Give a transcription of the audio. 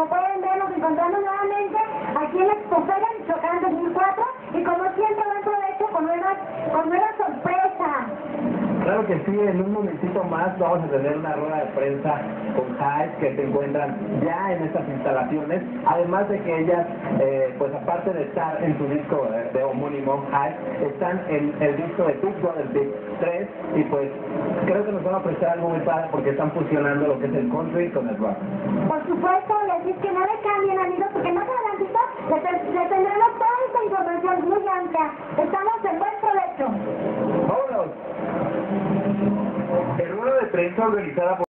como pueden ver, nos encontramos nuevamente aquí en la Expofera Michoacán 2004 y como siempre buen provecho con nuevas sorpresas. Claro que sí, en un momentito más vamos a tener una rueda de prensa con Hype que se encuentran ya en estas instalaciones, además de que ellas, pues aparte de estar en su disco de homónimo Hype, están en el disco de Big Brother Big 3 y pues creo que nos van a ofrecer algo muy padre porque están fusionando lo que es el country con el rock. Por supuesto, y así es que no le cambien, amigos, porque más adelantito le tendremos toda esta información muy amplia. Estamos en buen provecho. ¡Vámonos! En rueda de prensa organizada por